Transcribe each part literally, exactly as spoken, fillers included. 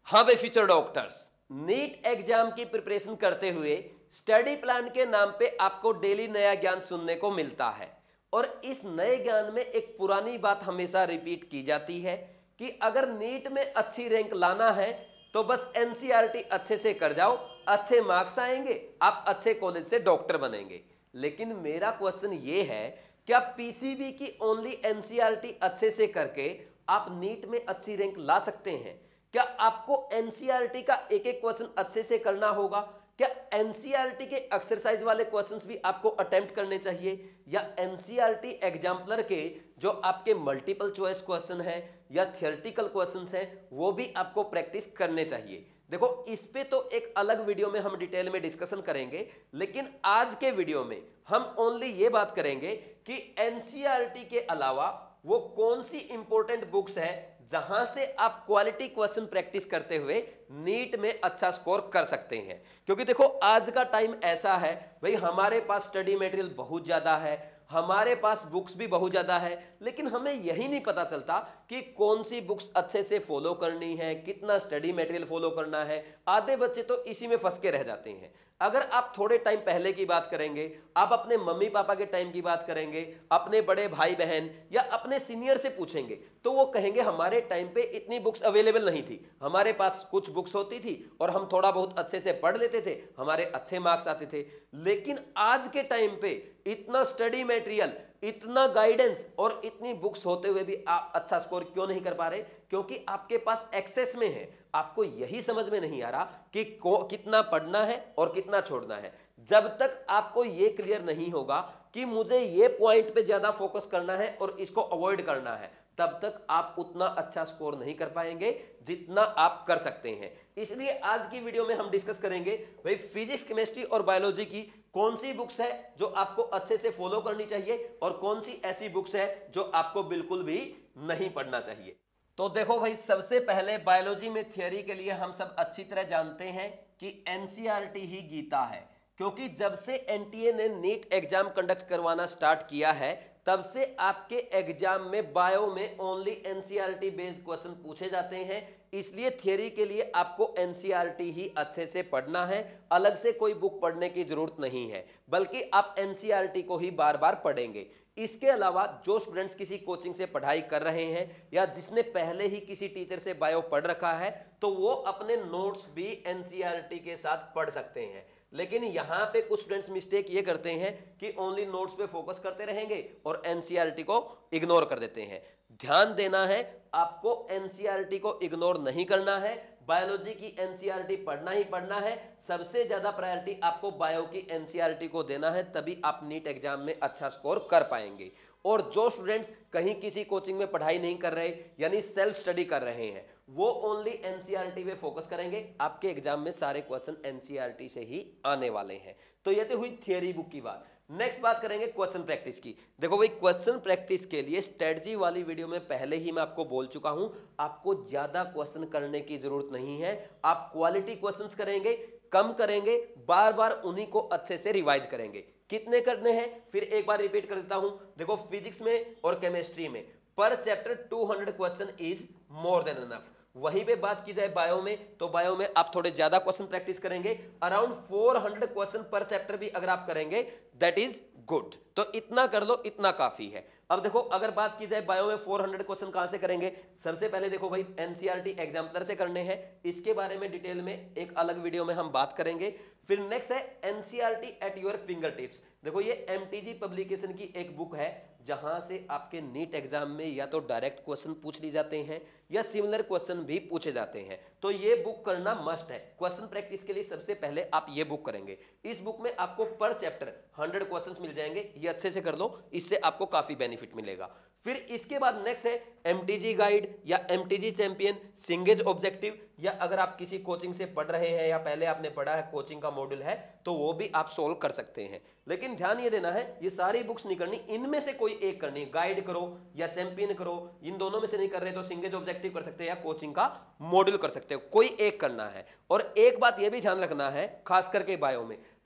हाँ वे future doctors, NEET exam की प्रिपरेशन करते हुए स्टडी प्लान के नाम पे आपको डेली नया ज्ञान सुनने को मिलता है। और इस नए ज्ञान में एक पुरानी बात हमेशा रिपीट की जाती है कि अगर नीट में अच्छी रैंक लाना है तो बस एनसीईआरटी अच्छे से कर जाओ, अच्छे मार्क्स आएंगे, आप अच्छे कॉलेज से डॉक्टर बनेंगे। लेकिन मेरा क्वेश्चन ये है, क्या पीसीबी की ओनली एनसीईआरटी अच्छे से करके आप नीट में अच्छी रैंक ला सकते हैं? क्या आपको एनसीईआरटी का एक एक क्वेश्चन अच्छे से करना होगा? क्या एनसीईआरटी के एक्सरसाइज वाले क्वेश्चंस भी आपको अटेम्प्ट करने चाहिए, या एनसीईआरटी एग्जाम्पलर के जो आपके मल्टीपल चॉइस क्वेश्चन है या थियोरेटिकल क्वेश्चंस हैं वो भी आपको प्रैक्टिस करने चाहिए? देखो, इस पे तो एक अलग वीडियो में हम डिटेल में डिस्कशन करेंगे, लेकिन आज के वीडियो में हम ओनली ये बात करेंगे कि एनसीईआरटी के अलावा वो कौन सी इंपॉर्टेंट बुक्स है जहां से आप क्वालिटी क्वेश्चन प्रैक्टिस करते हुए नीट में अच्छा स्कोर कर सकते हैं। क्योंकि देखो, आज का टाइम ऐसा है भाई, हमारे पास स्टडी मटेरियल बहुत ज्यादा है, हमारे पास बुक्स भी बहुत ज्यादा है, लेकिन हमें यही नहीं पता चलता कि कौन सी बुक्स अच्छे से फॉलो करनी है, कितना स्टडी मटेरियल फॉलो करना है। आधे बच्चे तो इसी में फंस के रह जाते हैं। अगर आप थोड़े टाइम पहले की बात करेंगे, आप अपने मम्मी पापा के टाइम की बात करेंगे, अपने बड़े भाई बहन या अपने सीनियर से पूछेंगे तो वो कहेंगे हमारे टाइम पे इतनी बुक्स अवेलेबल नहीं थी, हमारे पास कुछ बुक्स होती थी और हम थोड़ा बहुत अच्छे से पढ़ लेते थे, हमारे अच्छे मार्क्स आते थे। लेकिन आज के टाइम पे इतना स्टडी मटेरियल, इतना गाइडेंस और इतनी बुक्स होते हुए भी आप अच्छा स्कोर क्यों नहीं कर पा रहे? क्योंकि आपके पास एक्सेस में है। आपको यही समझ में नहीं आ रहा कि कितना पढ़ना है और कितना छोड़ना है। जब तक आपको यह क्लियर नहीं होगा कि मुझे ये पॉइंट पे ज्यादा फोकस करना है और इसको अवॉइड करना है, तब तक आप उतना अच्छा स्कोर नहीं कर पाएंगे जितना आप कर सकते हैं। इसलिए आज की वीडियो में हम डिस्कस करेंगे भाई, फिजिक्स, केमिस्ट्री और बायोलॉजी की कौन सी बुक्स है जो आपको अच्छे से फॉलो करनी चाहिए और कौन सी ऐसी बुक्स है जो आपको बिल्कुल भी नहीं पढ़ना चाहिए। तो देखो भाई, सबसे पहले बायोलॉजी में थियरी के लिए हम सब अच्छी तरह जानते हैं कि एनसीईआरटी ही गीता है। क्योंकि जब से एनटीए ने नीट एग्जाम कंडक्ट करवाना स्टार्ट किया है, तब से आपके एग्जाम में बायो में ओनली एनसीईआरटी बेस्ड क्वेश्चन पूछे जाते हैं। इसलिए थियरी के लिए आपको एनसीईआरटी ही अच्छे से पढ़ना है, अलग से कोई बुक पढ़ने की जरूरत नहीं है, बल्कि आप एनसीईआरटी को ही बार बार पढ़ेंगे। इसके अलावा जो स्टूडेंट्स किसी कोचिंग से पढ़ाई कर रहे हैं या जिसने पहले ही किसी टीचर से बायो पढ़ रखा है, तो वो अपने नोट्स भी एनसीईआरटी के साथ पढ़ सकते हैं। लेकिन यहां पे कुछ स्टूडेंट्स मिस्टेक ये करते हैं कि ओनली नोट्स पे फोकस करते रहेंगे और एनसीईआरटी को इग्नोर कर देते हैं। ध्यान देना है, आपको एनसीईआरटी को इग्नोर नहीं करना है। बायोलॉजी की एनसीईआरटी पढ़ना ही पढ़ना है। सबसे ज्यादा प्रायोरिटी आपको बायो की एनसीईआरटी को देना है, तभी आप नीट एग्जाम में अच्छा स्कोर कर पाएंगे। और जो स्टूडेंट्स कहीं किसी कोचिंग में पढ़ाई नहीं कर रहे, यानी सेल्फ स्टडी कर रहे हैं, वो ओनली एनसीईआरटी पे फोकस करेंगे। आपके एग्जाम में सारे क्वेश्चन एनसीईआरटी से ही आने वाले हैं। तो ये तो हुई थियरी बुक की बात। नेक्स्ट बात करेंगे क्वेश्चन प्रैक्टिस की। देखो भाई, क्वेश्चन प्रैक्टिस के लिए स्ट्रेटजी वाली वीडियो में पहले ही मैं आपको बोल चुका हूं, आपको ज्यादा क्वेश्चन करने की जरूरत नहीं है। आप क्वालिटी क्वेश्चंस करेंगे, कम करेंगे, बार बार उन्हीं को अच्छे से रिवाइज करेंगे। कितने करने हैं फिर एक बार रिपीट कर देता हूं। देखो, फिजिक्स में और केमिस्ट्री में per chapter two hundred question is more than enough. वहीं पे बात की जाए बायो में, तो बायो में आप थोड़े ज्यादा क्वेश्चन प्रैक्टिस करेंगे। Around four hundred question per chapter भी अगर आप करेंगे, दैट इज गुड। तो इतना कर लो, इतना काफी है। अब देखो, अगर बात की जाए बायो में फोर हंड्रेड क्वेश्चन कहां से करेंगे, सबसे पहले देखो भाई, एनसीईआरटी एग्जाम्पलर से करने हैं। इसके बारे में डिटेल में एक अलग वीडियो में हम बात करेंगे। फिर नेक्स्ट है NCERT at your finger tips. देखो, ये एमटीजी पब्लिकेशन की एक बुक है जहां से आपके नीट एग्जाम में या तो डायरेक्ट क्वेश्चन पूछ लिए जाते हैं या सिमिलर क्वेश्चन भी पूछे जाते हैं। तो ये बुक करना मस्ट है। क्वेश्चन प्रैक्टिस के लिए सबसे पहले आप ये बुक करेंगे। इस बुक में आपको पर चैप्टर हंड्रेड क्वेश्चंस मिल जाएंगे। ये अच्छे से कर लो, इससे आपको काफी बेनिफिट मिलेगा। फिर इसके बाद नेक्स्ट है एमटीजी गाइड या एमटीजी चैंपियन, सिंगेज ऑब्जेक्टिव, या अगर आप किसी कोचिंग से पढ़ रहे हैं या पहले आपने पढ़ा है, कोचिंग का मॉड्यूल है, तो वो भी आप सोल्व कर सकते हैं। लेकिन ध्यान ये देना है, ये सारी बुक्स नहीं करनी, इनमें से कोई एक करनी। गाइड करो या चैंपियन करो, इन दोनों में से नहीं कर रहे तो सिंगेज ऑब्जेक्टिव कर सकते हैं या कोचिंग का मॉड्यूल कर सकते हो, कोई एक करना है। और एक बात ये भी ध्यान रखना है, खास करके बायो में,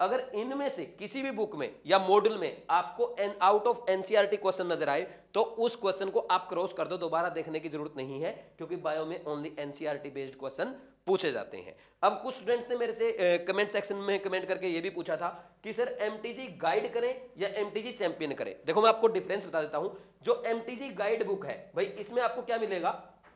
अगर इनमें से किसी भी बुक में या मॉड्यूल में आपको आउट ऑफ एनसीईआरटी क्वेश्चन नजर आए तो उस क्वेश्चन को आप क्रॉस कर दो, दोबारा देखने की जरूरत नहीं है, क्योंकि बायो में ओनली एनसीईआरटी बेस्ड क्वेश्चन पूछे जाते हैं। अब कुछ स्टूडेंट्स ने मेरे से कमेंट सेक्शन में कमेंट करके ये भी पूछा था कि सर एमटीजी गाइड करें या एमटीजी चैंपियन करें। देखो मैं आपको डिफरेंस बता देता हूं। जो एमटीजी गाइड बुक है भाई, इसमें आपको क्या मिलेगा,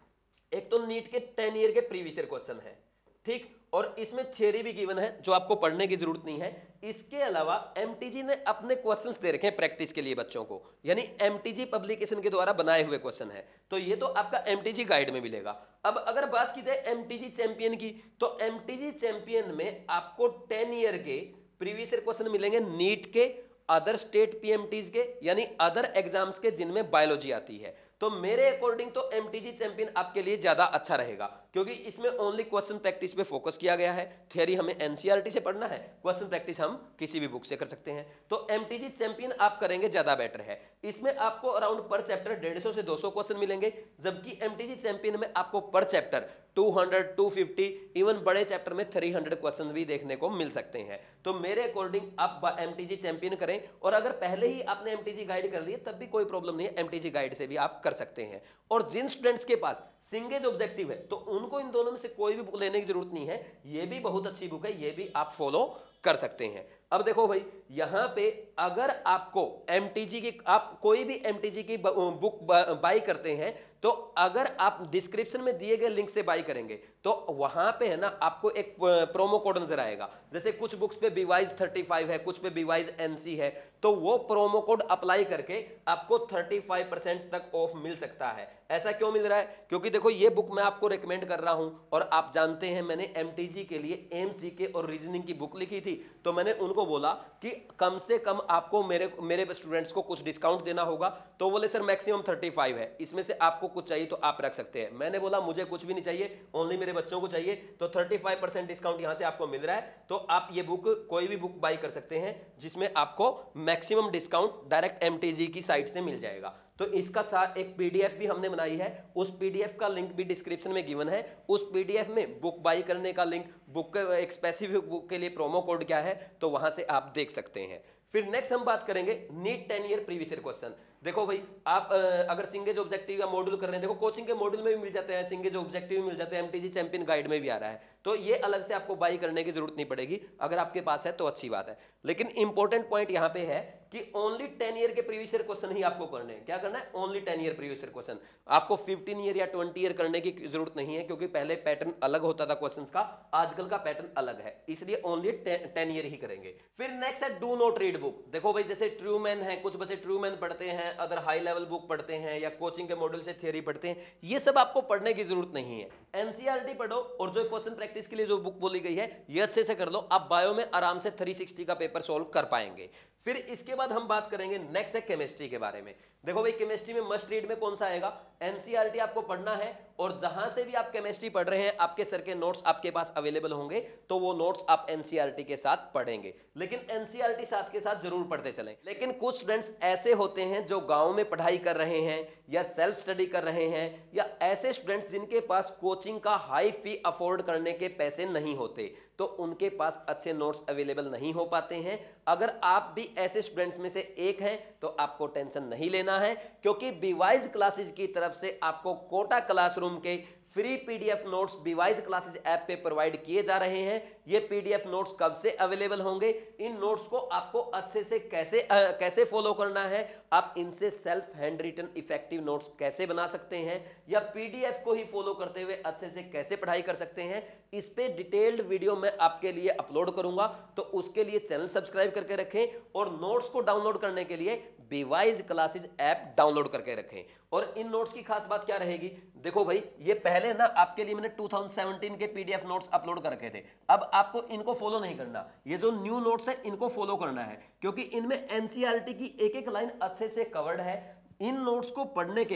एक तो नीट के टेन ईयर के प्रीवियस ईयर क्वेश्चन है, ठीक, और इसमें थियरी भी गिवन है जो आपको पढ़ने की जरूरत नहीं है। इसके अलावा एमटीजी ने अपने क्वेश्चंस दे रखे हैं प्रैक्टिस के लिए बच्चों को, यानी एमटीजी पब्लिकेशन के द्वारा बनाए हुए क्वेश्चन है, तो ये तो आपका एमटीजी गाइड में मिलेगा। अब अगर बात की जाए एमटीजी चैंपियन की, तो एमटीजी चैंपियन में आपको टेन ईयर के प्रीवियस ईयर क्वेश्चन मिलेंगे नीट के, अदर स्टेट पीएमटीज के, यानी अदर एग्जाम्स के जिनमें बायोलॉजी आती है। तो मेरे अकॉर्डिंग तो एमटीजी चैंपियन आपके लिए ज्यादा अच्छा रहेगा, क्योंकि इसमें ओनली क्वेश्चन प्रैक्टिस पे फोकस किया गया है। थियरी हमें एनसीईआरटी से पढ़ना है, क्वेश्चन प्रैक्टिस हम किसी भी बुक से कर सकते हैं। तो एमटीजी चैंपियन आप करेंगे ज्यादा बेटर है। इसमें आपको अराउंड पर चैप्टर डेढ़ सौ से दो सौ क्वेश्चन मिलेंगे, जबकि एमटीजी चैंपियन में आपको per chapter two hundred, two fifty, even बड़े चैप्टर में थ्री हंड्रेड क्वेश्चन भी देखने को मिल सकते हैं। तो मेरे अकॉर्डिंग आप एमटीजी चैंपियन करें, और अगर पहले ही आपने एमटीजी गाइड कर लिए तब भी कोई प्रॉब्लम नहीं है, एमटीजी गाइड से भी आप कर सकते हैं। और जिन स्टूडेंट्स के पास सिंगेज ऑब्जेक्टिव है तो उनको इन दोनों में से कोई भी बुक लेने की जरूरत नहीं है, ये भी बहुत अच्छी बुक है, ये भी आप फॉलो कर सकते हैं। अब देखो भाई, यहां पे अगर आपको एमटीजी की, आप कोई भी एमटीजी की बुक बाई करते हैं, तो अगर आप डिस्क्रिप्शन में दिए गए लिंक से बाई करेंगे तो वहां पे है ना आपको एक प्रोमो कोड नजर आएगा। जैसे कुछ बुक्स पे बीवाइज थर्टी फाइव है, कुछ पे बीवाइज एनसी है, तो वो प्रोमो कोड अप्लाई करके आपको थर्टी फाइव परसेंट तक ऑफ मिल सकता है। ऐसा क्यों मिल रहा है? क्योंकि देखो ये बुक मैं आपको रिकमेंड कर रहा हूं, और आप जानते हैं मैंने एमटीजी के लिए एमसीके और रीजनिंग की बुक लिखी थी, तो मैंने उनको बोला कि कम से कम आपको मेरे मेरे स्टूडेंट्स को कुछ डिस्काउंट देना होगा। तो बोले सर मैक्सिमम थर्टी फाइव है, इसमें से आपको कुछ चाहिए तो आप रख सकते हैं। मैंने बोला मुझे कुछ भी नहीं चाहिए, ओनली मेरे बच्चों को चाहिए, तो थर्टी फाइव परसेंट डिस्काउंट यहां से आपको मिल रहा है। तो आप ये बुक कोई भी बुक बाई कर सकते हैं जिसमें आपको मैक्सिमम डिस्काउंट डायरेक्ट एमटीजी की साइट से मिल जाएगा। तो इसका साथ एक पीडीएफ भी हमने बनाई है, उस पीडीएफ का लिंक भी डिस्क्रिप्शन में गिवन है। उस पीडीएफ में बुक बाई करने का लिंक, बुक एक स्पेसिफिक बुक के लिए प्रोमो कोड क्या है, तो वहां से आप देख सकते हैं। फिर नेक्स्ट हम बात करेंगे NEET ten year previous year question. देखो भाई, आप अगर सिंगेज ऑब्जेक्टिव या मॉड्यूल कर रहे हैं, देखो कोचिंग के मॉड्यूल में भी मिल जाते हैं, सिंगेज ऑब्जेक्टिव भी मिल जाते हैं, एमटीजी चैंपियन गाइड में भी आ रहा है, तो ये अलग से आपको बाई करने की जरूरत नहीं पड़ेगी। अगर आपके पास है तो अच्छी बात है, लेकिन इंपॉर्टेंट पॉइंट यहां पे है कि ओनली टेन ईयर के प्रीवियस ईयर क्वेश्चन ही आपको करने हैं। क्या करना है? Only ten year previous year question. आपको फिफ्टीन ईयर या ट्वेंटी ईयर करने की जरूरत नहीं है, क्योंकि पहले पैटर्न अलग होता था क्वेश्चंस का, आजकल का पैटर्न अलग है, इसलिए ओनली टेन ईयर ही करेंगे। फिर नेक्स्ट है डू नॉट रीड बुक। देखो भाई, जैसे ट्रूमैन है, कुछ बच्चे ट्रूमैन पढ़ते हैं, अदर हाई लेवल बुक पढ़ते हैं, या कोचिंग के मॉडल से थियरी पढ़ते हैं, ये सब आपको पढ़ने की जरूरत नहीं है। एनसीईआरटी पढ़ो, और जो क्वेश्चन प्रैक्टिस के लिए जो बुक बोली गई है ये अच्छे से कर लो, आप बायो में आराम से थ्री सिक्सटी का पेपर सॉल्व कर पाएंगे। फिर इसके बाद हम बात करेंगे नेक्स्ट है केमिस्ट्री के बारे में। देखो भाई, केमिस्ट्री में मस्ट रीड में कौन सा आएगा? एनसीईआरटी आपको पढ़ना है, और जहां से भी आप केमिस्ट्री पढ़ रहे हैं आपके सर के नोट्स आपके पास अवेलेबल होंगे, तो वो नोट्स आप एनसीईआरटी के साथ पढ़ेंगे। लेकिन एनसीईआरटी साथ के साथ जरूर पढ़ते चलें। लेकिन कुछ स्टूडेंट्स ऐसे होते हैं जो गांव में पढ़ाई कर रहे हैं, या सेल्फ स्टडी कर रहे हैं, या ऐसे स्टूडेंट्स जिनके पास कोचिंग का हाई फी अफोर्ड करने के पैसे नहीं होते, तो उनके पास अच्छे नोट्स अवेलेबल नहीं हो पाते हैं। अगर आप भी ऐसे स्टूडेंट्स में से एक हैं तो आपको टेंशन नहीं लेना है, क्योंकि बीवाइज क्लासेज की तरफ से आपको कोटा क्लासरूम के free PDF notes BeWise classes app पे प्रोवाइड किए जा रहे हैं। ये पीडीएफ नोट्स कब से अवेलेबल होंगे? इन नोट्स को आपको अच्छे से कैसे आ, कैसे फॉलो करना है, आप इनसे self hand written effective notes कैसे बना सकते हैं, या पीडीएफ को ही फॉलो करते हुए अच्छे से कैसे पढ़ाई कर सकते हैं, इस पे डिटेल्ड वीडियो मैं आपके लिए अपलोड करूंगा। तो उसके लिए चैनल सब्सक्राइब करके रखें, और नोट्स को डाउनलोड करने के लिए बीवाइज क्लासेज ऐप डाउनलोड करके रखें। और इन नोट्स की खास बात क्या रहेगी? देखो भाई, ये पहले ना आपके लिए मैंने टू थाउजेंड सेवनटीन के पीडीएफ नोट्स अपलोड कर रखे थे, अब आपको इनको फॉलो नहीं करना, ये जो न्यू नोट्स है इनको फॉलो करना है, क्योंकि इनमें एनसीईआरटी की एक एक लाइन अच्छे से कवर्ड है। इन नोट्स को पढ़ने के बाद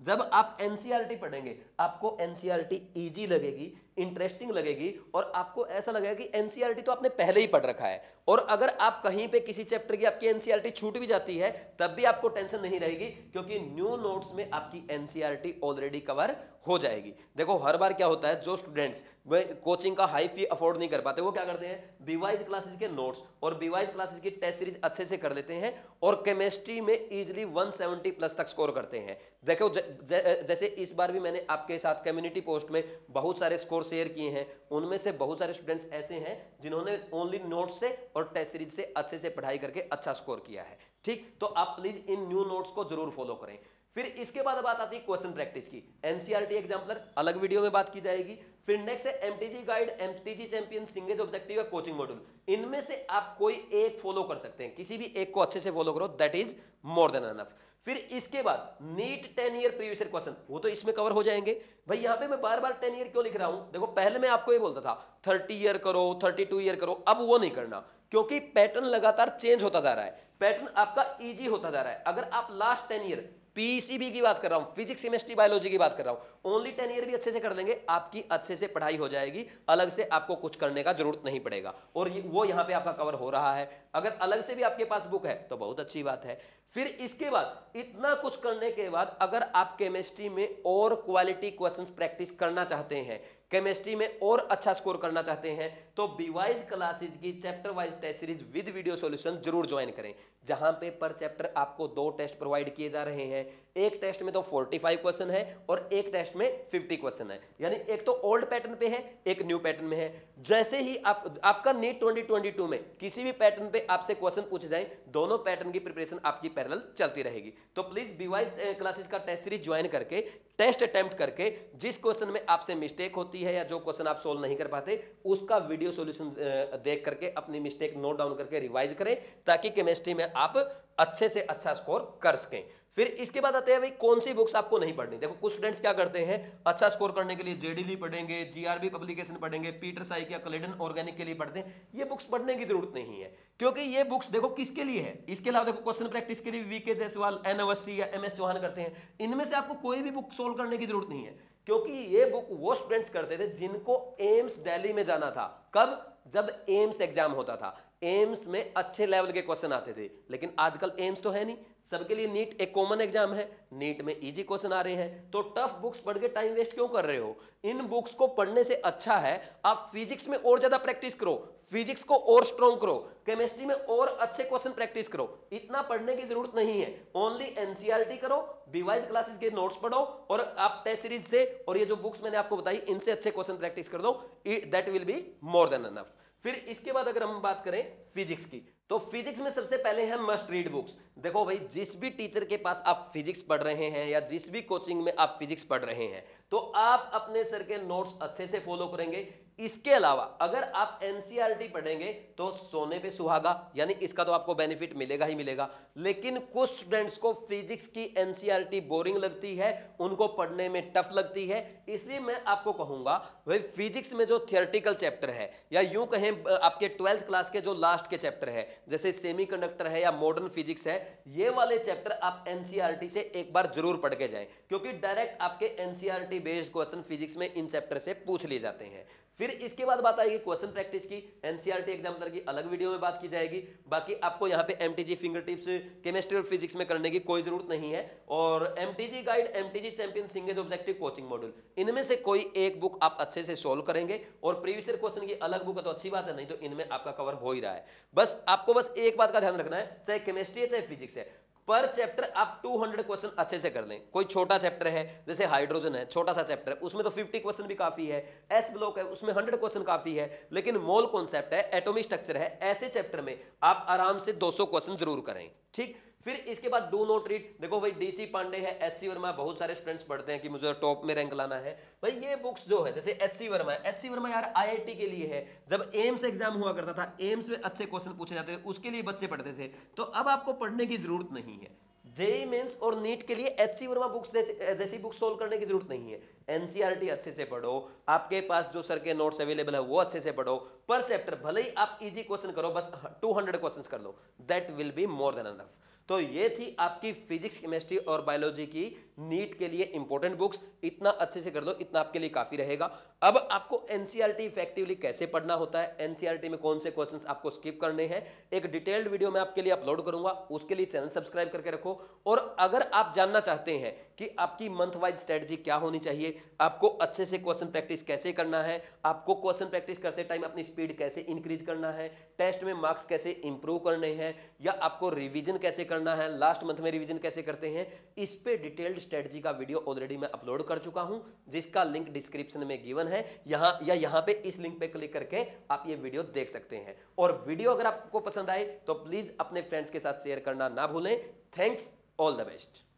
जब आप एनसीईआरटी पढ़ेंगे आपको एनसीईआरटी इजी लगेगी, इंटरेस्टिंग लगेगी और आपको ऐसा लगेगा कि एनसीईआरटी तो आपने पहले ही पढ़ रखा है। और अगर आप कहीं पे किसी चैप्टर की आपकी एनसीईआरटी छूट भी जाती है तब भी आपको टेंशन नहीं रहेगी, क्योंकि न्यू नोट्स में आपकी एनसीईआरटी ऑलरेडी कवर हो जाएगी। देखो हर बार क्या होता है, जो स्टूडेंट्स कोचिंग का हाई फी अफोर्ड नहीं कर पाते वो क्या करते हैं, बीवाइज क्लासेस के नोट्स और बीवाइज क्लासेस की टेस्ट सीरीज अच्छे से कर लेते हैं और केमिस्ट्री में इजीली एक सौ सत्तर प्लस तक स्कोर करते हैं। देखो ज, ज, जैसे इस बार भी मैंने आपके साथ कम्युनिटी पोस्ट में बहुत सारे स्कोर शेयर किए हैं, उनमें से बहुत सारे स्टूडेंट्स ऐसे हैं जिन्होंने ओनली नोट्स से और टेस्ट सीरीज से अच्छे से पढ़ाई करके अच्छा स्कोर किया है। ठीक, तो आप प्लीज इन न्यू नोट्स को जरूर फॉलो करें। फिर इसके बाद बात आती है क्वेश्चन प्रैक्टिस की। एनसीईआरटी एग्जाम्पलर अलग वीडियो में बात की जाएगी। फिर नेक्स्ट है MTG guide, MTG champion, Cengage objective या कोचिंग मॉड्यूल। इनमें से आप कोई एक फॉलो कर सकते हैं, किसी भी एक को अच्छे से फॉलो करो, that is more than enough. फिर इसके बाद NEET ten year previous year question, वो तो इसमें कवर हो जाएंगे। भाई यहां पे मैं बार बार टेन ईयर क्यों लिख रहा हूं, देखो पहले मैं आपको ये बोलता था थर्टी ईयर करो, थर्टी टू ईयर करो, अब वो नहीं करना, क्योंकि पैटर्न लगातार चेंज होता जा रहा है, पैटर्न आपका इजी होता जा रहा है। अगर आप लास्ट टेन ईयर पीसीबी की बात कर रहा हूं, फिजिक्स केमिस्ट्री बायोलॉजी की बात कर रहा हूं, ओनली टेन ईयर भी अच्छे से कर लेंगे, आपकी अच्छे से पढ़ाई हो जाएगी, अलग से आपको कुछ करने का जरूरत नहीं पड़ेगा और वो यहां पे आपका कवर हो रहा है। अगर अलग से भी आपके पास बुक है तो बहुत अच्छी बात है। फिर इसके बाद इतना कुछ करने के बाद अगर आप केमिस्ट्री में और क्वालिटी क्वेश्चंस प्रैक्टिस करना चाहते हैं, केमिस्ट्री में और अच्छा स्कोर करना चाहते हैं, तो बीवाइज क्लासेज की chapter wise test series with video solution जरूर ज्वाइन करें, जहां पे पर चैप्टर आपको दो टेस्ट प्रोवाइड किए जा रहे हैं। एक टेस्ट में तो पैंतालीस क्वेश्चन है और एक टेस्ट में पचास क्वेश्चन है, यानी एक तो ओल्ड पैटर्न पे है, एक न्यू पैटर्न में है। जैसे ही आप आपका नीट ट्वेंटी ट्वेंटी टू में किसी भी पैटर्न पे आपसे क्वेश्चन पूछे जाए, दोनों पैटर्न की प्रिपरेशन आपकी पैरेलल चलती रहेगी। तो प्लीज बीवाइज क्लासेज का टेस्ट सीरीज ज्वाइन करके टेस्ट अटेम्प्ट करके जिस क्वेश्चन में आपसे मिस्टेक होती है या जो क्वेश्चन आप सोल्व नहीं कर पाते, उसका वीडियो सॉल्यूशन देख करके अपनी मिस्टेक नोट डाउन करके रिवाइज करें, ताकि केमिस्ट्री में आप अच्छे से अच्छा स्कोर कर सकें। फिर इसके बाद आते हैं भाई कौन सी बुक्स आपको नहीं पढ़नी। देखो कुछ स्टूडेंट्स क्या करते हैं, अच्छा स्कोर करने के लिए जेडीली पढ़ेंगे, जीआरबी पब्लिकेशन पढ़ेंगे, पीटर साइक या कलेडन ऑर्गेनिक के लिए पढ़ते हैं। ये बुक्स पढ़ने की जरूरत नहीं है, क्योंकि ये बुक्स देखो किसके लिए है। इसके अलावा देखो क्वेश्चन प्रैक्टिस के लिए वीके जायसवाल, एन अवस्थी या एम एस चौहान करते हैं, इनमें से आपको कोई भी बुक सोल्व करने की जरूरत नहीं है, क्योंकि ये बुक वो स्टूडेंट्स करते थे जिनको एम्स दिल्ली में जाना था। कब? जब एम्स एग्जाम होता था, एम्स में अच्छे लेवल के क्वेश्चन आते थे। लेकिन आजकल एम्स तो है नहीं, सबके लिए नीट एक कॉमन एग्जाम है, नीट में इजी क्वेश्चन आ रहे हैं, तो टफ बुक्स पढ़ के टाइम वेस्ट क्यों कर रहे हो। इन बुक्स को पढ़ने से अच्छा है आप फिजिक्स में और ज्यादा प्रैक्टिस करो, फिजिक्स को और स्ट्रॉन्ग करो, केमिस्ट्री में और अच्छे क्वेश्चन प्रैक्टिस करो। इतना पढ़ने की जरूरत नहीं है, ओनली एनसीईआरटी करो, बीवाइज क्लासेस के नोट्स पढ़ो और आप टेस्ट सीरीज से और ये जो बुक्स मैंने आपको बताई इनसे अच्छे क्वेश्चन प्रैक्टिस कर दो, that will be more than enough. फिर इसके बाद अगर हम बात करें फिजिक्स की, तो फिजिक्स में सबसे पहले है मस्ट रीड बुक्स। देखो भाई जिस भी टीचर के पास आप फिजिक्स पढ़ रहे हैं या जिस भी कोचिंग में आप फिजिक्स पढ़ रहे हैं, तो आप अपने सर के नोट्स अच्छे से फॉलो करेंगे। इसके अलावा अगर आप एनसीईआरटी पढ़ेंगे तो सोने पे सुहागा, यानी इसका तो आपको बेनिफिट मिलेगा ही मिलेगा। लेकिन कुछ स्टूडेंट्स को फिजिक्स की एनसीईआरटी बोरिंग लगती है, उनको पढ़ने में टफ लगती है, इसलिए मैं आपको कहूंगा भाई फिजिक्स में जो थियोरेटिकल चैप्टर है या यूं कहें आपके ट्वेल्थ क्लास के जो लास्ट के चैप्टर है, जैसे सेमीकंडक्टर है या मॉडर्न फिजिक्स है, ये वाले चैप्टर आप एनसीईआरटी से एक बार जरूर पढ़ के जाएं, क्योंकि डायरेक्ट आपके एनसीईआरटी बेस्ड क्वेश्चन फिजिक्स में इन चैप्टर से पूछ लिए जाते हैं। फिर इसके बाद बात आएगी क्वेश्चन प्रैक्टिस की, एनसीईआरटी एग्जामिनर की अलग वीडियो में बात की जाएगी। बाकी आपको यहाँ पे एमटीजी फिंगर टिप्स केमिस्ट्री और फिजिक्स में करने की कोई जरूरत नहीं है, और MTG guide, MTG champion, Cengage objective, coaching module, इनमें से कोई एक बुक आप अच्छे से सोल्व करेंगे और प्रीवियस ईयर क्वेश्चन की अलग बुक है तो अच्छी बात है, नहीं तो इनमें आपका कवर हो ही रहा है। बस आपको बस एक बात का ध्यान रखना है, चाहे केमिस्ट्री है चाहे फिजिक्स है, पर चैप्टर आप दो सौ क्वेश्चन अच्छे से कर लें। कोई छोटा चैप्टर है जैसे हाइड्रोजन है, छोटा सा चैप्टर है, उसमें तो पचास क्वेश्चन भी काफी है, एस ब्लॉक है उसमें सौ क्वेश्चन काफी है, लेकिन मोल कॉन्सेप्ट है, एटॉमिक स्ट्रक्चर है, ऐसे चैप्टर में आप आराम से दो सौ क्वेश्चन जरूर करें। ठीक, फिर इसके बाद डू नॉट रीड। देखो भाई डीसी पांडे है, एचसी वर्मा, बहुत सारे स्टूडेंट्स पढ़ते हैं कि मुझे टॉप में रैंक लाना है। भाई ये बुक्स जो है जैसे एचसी वर्मा है, एचसी वर्मा यार आईआईटी के लिए है, जब एम्स एग्जाम हुआ करता था, एम्स में अच्छे क्वेश्चन पूछे जाते थे, उसके लिए बच्चे पढ़ते थे, तो अब आपको पढ़ने की जरूरत नहीं है। जेईई मेंस और नीट के लिए एचसी वर्मा बुक्स जैसी जैसी बुक सोल्व करने की जरूरत नहीं है। एनसीईआरटी अच्छे से पढ़ो, आपके पास जो सर के नोट्स अवेलेबल है वो अच्छे से पढ़ो, पर चैप्टर भले ही आप इजी क्वेश्चन करो, बस दो सौ क्वेश्चंस कर लो, that will be more than enough. तो ये थी आपकी फिजिक्स, केमिस्ट्री और बायोलॉजी की नीट के लिए इंपॉर्टेंट बुक्स इतना अच्छे से कर लो, इतना आपके लिए काफी रहेगा। अब आपको एनसीईआरटी इफेक्टिवली कैसे पढ़ना होता है, एनसीईआरटी में कौन से क्वेश्चंस आपको स्किप करने हैं, एक डिटेल्ड वीडियो मैं आपके लिए अपलोड करूंगा, उसके लिए चैनल सब्सक्राइब करके रखो। और अगर आप जानना चाहते हैं कि आपकी मंथ वाइज स्ट्रेटजी क्या होनी चाहिए, आपको अच्छे से क्वेश्चन प्रैक्टिस कैसे करना है, आपको क्वेश्चन प्रैक्टिस करते टाइम अपनी स्पीड कैसे इंक्रीज करना है, टेस्ट में मार्क्स कैसे इंप्रूव करने हैं, या आपको रिवीजन कैसे करना है, लास्ट मंथ में रिवीजन कैसे करते हैं, इस पे डिटेल्ड स्ट्रेटजी का वीडियो ऑलरेडी मैं अपलोड कर चुका हूं, जिसका लिंक डिस्क्रिप्शन में गिवन है, यहां या यहां पे इस लिंक पे क्लिक करके आप ये वीडियो देख सकते हैं। और वीडियो अगर आपको पसंद आए तो प्लीज अपने फ्रेंड्स के साथ शेयर करना ना भूलें। Thanks, all the best.